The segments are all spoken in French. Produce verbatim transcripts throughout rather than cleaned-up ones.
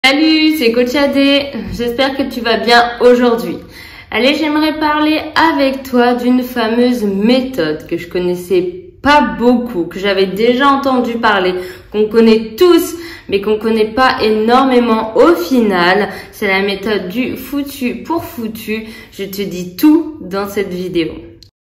Salut, c'est Coach Adé, j'espère que tu vas bien aujourd'hui. Allez, j'aimerais parler avec toi d'une fameuse méthode que je connaissais pas beaucoup, que j'avais déjà entendu parler, qu'on connaît tous, mais qu'on connaît pas énormément au final. C'est la méthode du foutu pour foutu. Je te dis tout dans cette vidéo.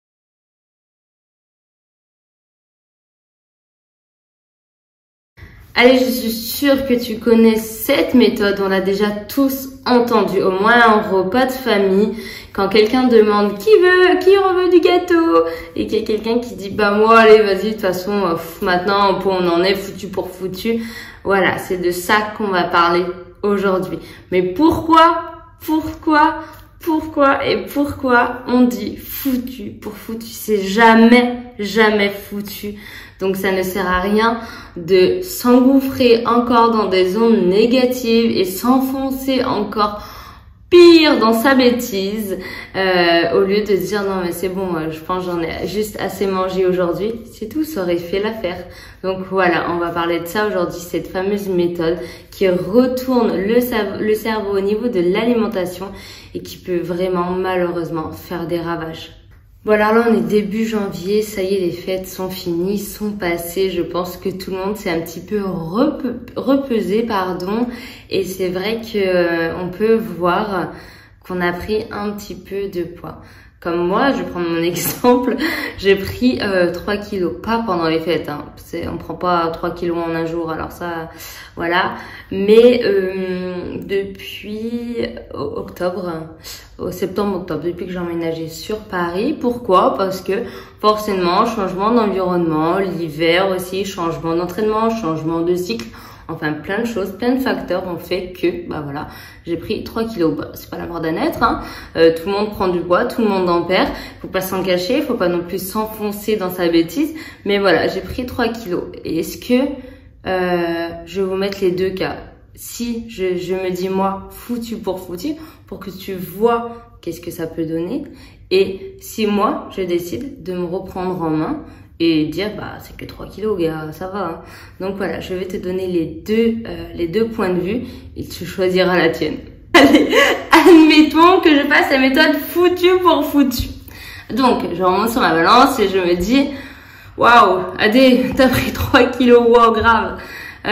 Allez, je suis sûre que tu connais cette méthode, on l'a déjà tous entendu, au moins en repas de famille, quand quelqu'un demande qui veut, qui veut du gâteau, et qu'il y a quelqu'un qui dit bah moi allez vas-y, de toute façon pff, maintenant on en est foutu pour foutu. Voilà, c'est de ça qu'on va parler aujourd'hui. Mais pourquoi, pourquoi, pourquoi et pourquoi on dit foutu pour foutu? C'est jamais, jamais foutu. Donc ça ne sert à rien de s'engouffrer encore dans des zones négatives et s'enfoncer encore pire dans sa bêtise euh, au lieu de se dire non mais c'est bon, je pense j'en ai juste assez mangé aujourd'hui, c'est tout, ça aurait fait l'affaire. Donc voilà, on va parler de ça aujourd'hui, cette fameuse méthode qui retourne le, le cerveau au niveau de l'alimentation et qui peut vraiment malheureusement faire des ravages. Bon alors là on est début janvier, ça y est les fêtes sont finies, sont passées, je pense que tout le monde s'est un petit peu rep repesé pardon, et c'est vrai que euh, on peut voir qu'on a pris un petit peu de poids. Comme moi, je prends mon exemple, j'ai pris euh, trois kilos, pas pendant les fêtes, hein. On prend pas trois kilos en un jour, alors ça, voilà. Mais euh, depuis octobre, au septembre-octobre, depuis que j'ai emménagé sur Paris. Pourquoi? Parce que forcément, changement d'environnement, l'hiver aussi, changement d'entraînement, changement de cycle. Enfin, plein de choses, plein de facteurs ont fait que, bah voilà, j'ai pris trois kilos. Bah, c'est pas la mort d'un être, hein. Euh, tout le monde prend du poids, tout le monde en perd. Faut pas s'en cacher, faut pas non plus s'enfoncer dans sa bêtise. Mais voilà, j'ai pris trois kilos. Et est-ce que, euh, je vais vous mettre les deux cas. Si je, je me dis, moi, foutu pour foutu, pour que tu vois qu'est-ce que ça peut donner. Et si moi, je décide de me reprendre en main, et dire bah c'est que trois kilos gars, ça va, hein. Donc voilà, je vais te donner les deux euh, les deux points de vue et tu choisiras la tienne. Allez, admettons que je fasse la méthode foutu pour foutu. Donc je remonte sur ma balance et je me dis waouh Adé, t'as pris trois kilos, wow grave.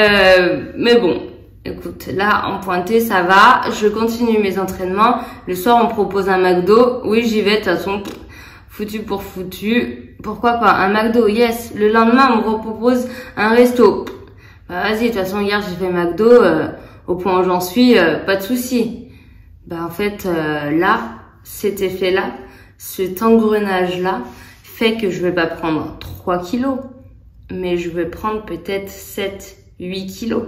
Euh, mais bon, écoute, là en pointé ça va, je continue mes entraînements. Le soir on me propose un McDo, oui j'y vais de toute façon. Foutu pour foutu, pourquoi pas un McDo, yes. Le lendemain, on me repropose un resto. Bah, vas-y, de toute façon, hier, j'ai fait McDo, euh, au point où j'en suis, euh, pas de souci. Bah, en fait, euh, là, cet effet-là, cet engrenage-là, fait que je vais pas prendre trois kilos, mais je vais prendre peut-être sept, huit kilos.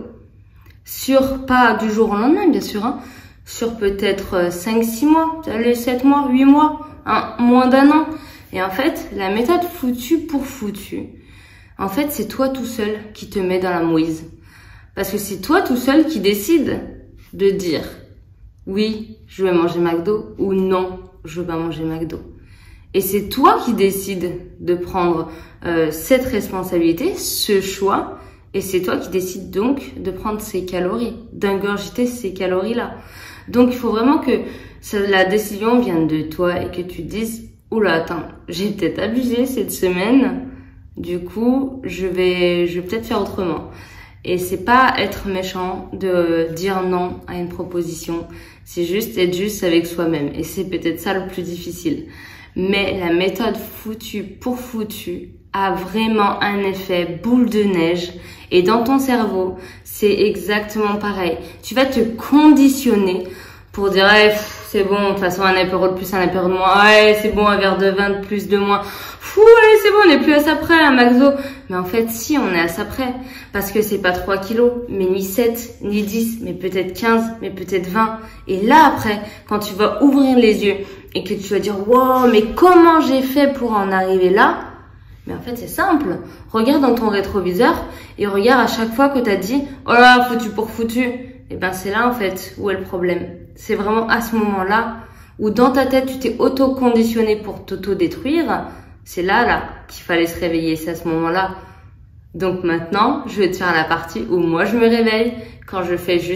Sur, pas du jour au lendemain, bien sûr, hein, sur peut-être cinq, six mois, allez, sept mois, huit mois. Un, moins d'un an. Et en fait, la méthode foutu pour foutu, en fait, c'est toi tout seul qui te mets dans la mouise. Parce que c'est toi tout seul qui décide de dire oui, je vais manger McDo ou non, je vais pas manger McDo. Et c'est toi qui décides de prendre euh, cette responsabilité, ce choix, et c'est toi qui décides donc de prendre ces calories, d'ingurgiter ces calories-là. Donc, il faut vraiment que ça, la décision vienne de toi et que tu te dises « Oula, attends, j'ai peut-être abusé cette semaine, du coup, je vais, je vais peut-être faire autrement. » Et c'est pas être méchant de dire non à une proposition, c'est juste être juste avec soi-même. Et c'est peut-être ça le plus difficile. Mais la méthode foutu pour foutu a vraiment un effet boule de neige. Et dans ton cerveau, c'est exactement pareil. Tu vas te conditionner pour dire hey, c'est bon, de toute façon un apéro de plus, un apéro de moins, ouais c'est bon, un verre de vin de plus, de moins, fou, allez c'est bon, on n'est plus à ça près, un McDo. Mais en fait si, on est à ça près, parce que c'est pas trois kilos, mais ni sept, ni dix, mais peut-être quinze, mais peut-être vingt. Et là après, quand tu vas ouvrir les yeux et que tu vas dire wow, mais comment j'ai fait pour en arriver là? Mais en fait c'est simple, regarde dans ton rétroviseur et regarde à chaque fois que tu as dit oh là foutu pour foutu. Et ben c'est là en fait où est le problème. C'est vraiment à ce moment-là où dans ta tête tu t'es auto-conditionné pour t'auto-détruire. C'est là là qu'il fallait se réveiller, c'est à ce moment-là. Donc maintenant je vais te faire la partie où moi je me réveille quand je fais juste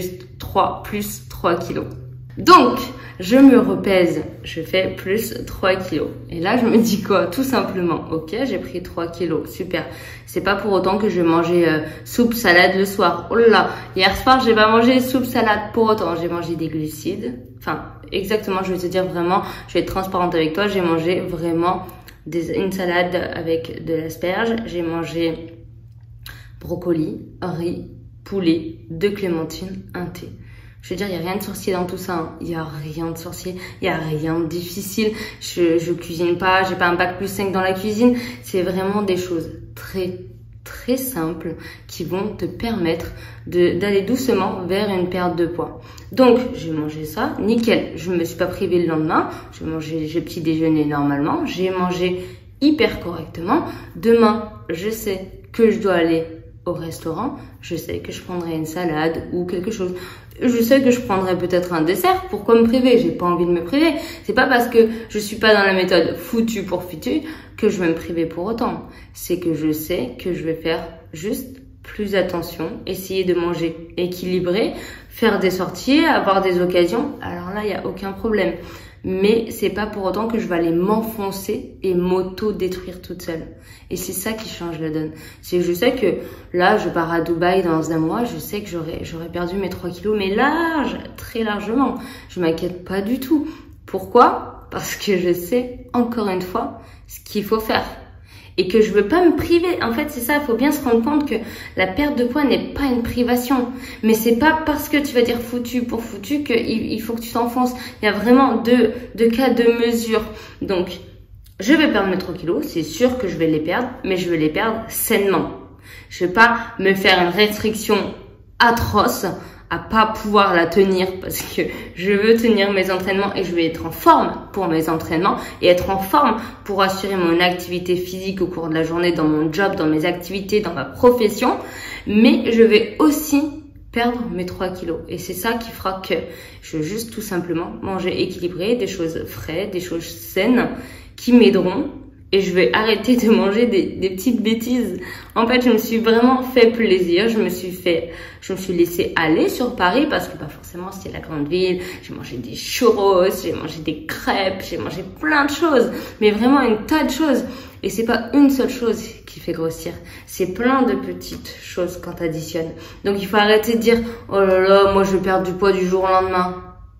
trois, plus trois kilos. Donc, je me repèse, je fais plus trois kilos. Et là, je me dis quoi? Tout simplement, ok, j'ai pris trois kilos, super. C'est pas pour autant que je vais manger euh, soupe, salade le soir. Oh là là, hier soir, j'ai pas mangé soupe, salade pour autant. J'ai mangé des glucides. Enfin, exactement, je vais te dire vraiment, je vais être transparente avec toi. J'ai mangé vraiment des, une salade avec de l'asperge. J'ai mangé brocoli, riz, poulet, deux clémentines, un thé. Je veux dire, il n'y a rien de sorcier dans tout ça. Hein. Il n'y a rien de sorcier. Il n'y a rien de difficile. Je, je cuisine pas. J'ai pas un bac plus cinq dans la cuisine. C'est vraiment des choses très, très simples qui vont te permettre de, d'aller doucement vers une perte de poids. Donc, j'ai mangé ça. Nickel. Je me suis pas privée le lendemain. J'ai mangé, j'ai petit déjeuner normalement. J'ai mangé hyper correctement. Demain, je sais que je dois aller au restaurant, je sais que je prendrai une salade ou quelque chose. Je sais que je prendrai peut-être un dessert. Pourquoi me priver? J'ai pas envie de me priver. C'est pas parce que je suis pas dans la méthode foutu pour foutu que je vais me priver pour autant. C'est que je sais que je vais faire juste plus attention, essayer de manger équilibré, faire des sorties, avoir des occasions. Alors là, il y a aucun problème. Mais c'est pas pour autant que je vais aller m'enfoncer et m'auto-détruire toute seule. Et c'est ça qui change la donne. C'est que je sais que là, je pars à Dubaï dans un mois, je sais que j'aurais j'aurais perdu mes trois kilos, mais large, très largement. Je m'inquiète pas du tout. Pourquoi? Parce que je sais, encore une fois, ce qu'il faut faire. Et que je veux pas me priver. En fait, c'est ça, il faut bien se rendre compte que la perte de poids n'est pas une privation. Mais c'est pas parce que tu vas dire foutu pour foutu qu'il il faut que tu t'enfonces. Il y a vraiment deux, deux cas de mesure. Donc, je vais perdre mes trois kilos, c'est sûr que je vais les perdre, mais je vais les perdre sainement. Je vais pas me faire une restriction atroce à pas pouvoir la tenir parce que je veux tenir mes entraînements et je vais être en forme pour mes entraînements et être en forme pour assurer mon activité physique au cours de la journée, dans mon job, dans mes activités, dans ma profession. Mais je vais aussi perdre mes trois kilos. Et c'est ça qui fera que je vais juste tout simplement manger équilibré, des choses frais, des choses saines qui m'aideront. Et je vais arrêter de manger des, des petites bêtises. En fait, je me suis vraiment fait plaisir. Je me suis fait, je me suis laissée aller sur Paris parce que, bah, forcément, c'est la grande ville. J'ai mangé des churros, j'ai mangé des crêpes, j'ai mangé plein de choses. Mais vraiment une tas de choses. Et c'est pas une seule chose qui fait grossir. C'est plein de petites choses quand t'additionnes. Donc, il faut arrêter de dire, oh là là, moi, je perds du poids du jour au lendemain.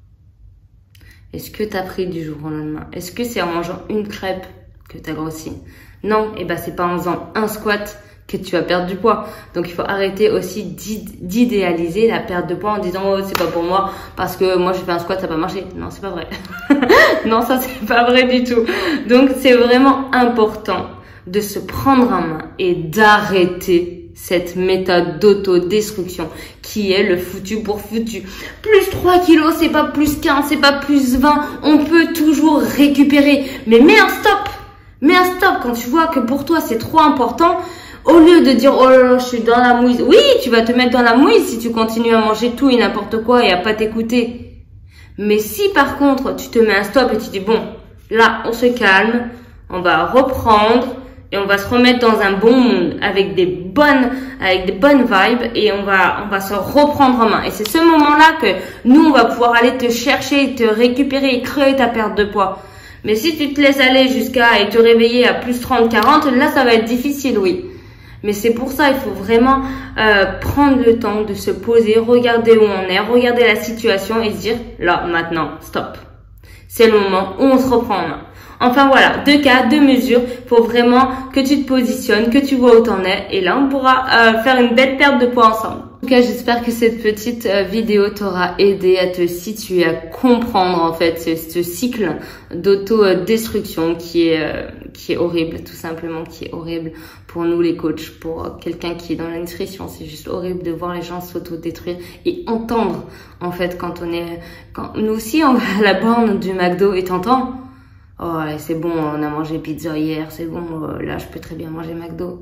Est-ce que t'as pris du jour au lendemain? Est-ce que c'est en mangeant une crêpe que tu as grossi? Non, et ben c'est pas en faisant un squat que tu vas perdre du poids. Donc il faut arrêter aussi d'idéaliser la perte de poids en disant oh c'est pas pour moi parce que moi j'ai fait un squat, ça n'a pas marché. Non, c'est pas vrai. Non, ça c'est pas vrai du tout. Donc c'est vraiment important de se prendre en main et d'arrêter cette méthode d'autodestruction qui est le foutu pour foutu. Plus trois kilos, c'est pas plus quinze, c'est pas plus vingt. On peut toujours récupérer. Mais mets un stop. Mets un stop quand tu vois que pour toi c'est trop important. Au lieu de dire oh là là je suis dans la mouise. Oui, tu vas te mettre dans la mouise si tu continues à manger tout et n'importe quoi et à pas t'écouter. Mais si par contre tu te mets un stop et tu dis bon, là on se calme, on va reprendre et on va se remettre dans un bon monde avec des bonnes, avec des bonnes vibes et on va, on va se reprendre en main. Et c'est ce moment-là que nous on va pouvoir aller te chercher, te récupérer et créer ta perte de poids. Mais si tu te laisses aller jusqu'à et te réveiller à plus trente, quarante, là ça va être difficile, oui. Mais c'est pour ça, il faut vraiment euh, prendre le temps de se poser, regarder où on est, regarder la situation et se dire, là, maintenant, stop. C'est le moment où on se reprend en main. Enfin voilà, deux cas, deux mesures. Il faut vraiment que tu te positionnes, que tu vois où t'en es. Et là, on pourra euh, faire une belle perte de poids ensemble. En tout cas, j'espère que cette petite euh, vidéo t'aura aidé à te situer, à comprendre en fait ce, ce cycle d'auto-destruction qui est euh, qui est horrible, tout simplement, qui est horrible pour nous les coachs, pour quelqu'un qui est dans la nutrition. C'est juste horrible de voir les gens s'auto-détruire et entendre en fait quand on est, quand nous aussi on va à la borne du McDo et t'entends. Oh, c'est bon, on a mangé pizza hier, c'est bon, là je peux très bien manger McDo.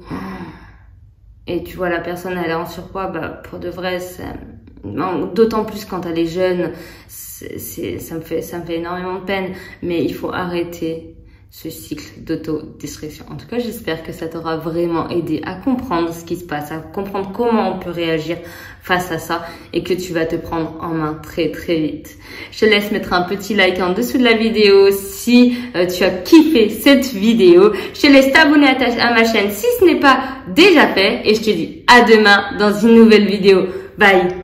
Et tu vois la personne elle est en surpoids, bah pour de vrai, d'autant plus quand elle est jeune, c'est, ça me fait ça me fait énormément de peine. Mais il faut arrêter ce cycle d'autodestruction. En tout cas, j'espère que ça t'aura vraiment aidé à comprendre ce qui se passe, à comprendre comment on peut réagir face à ça et que tu vas te prendre en main très très vite. Je te laisse mettre un petit like en dessous de la vidéo si euh, tu as kiffé cette vidéo. Je te laisse t'abonner à, ta, à ma chaîne si ce n'est pas déjà fait et je te dis à demain dans une nouvelle vidéo. Bye!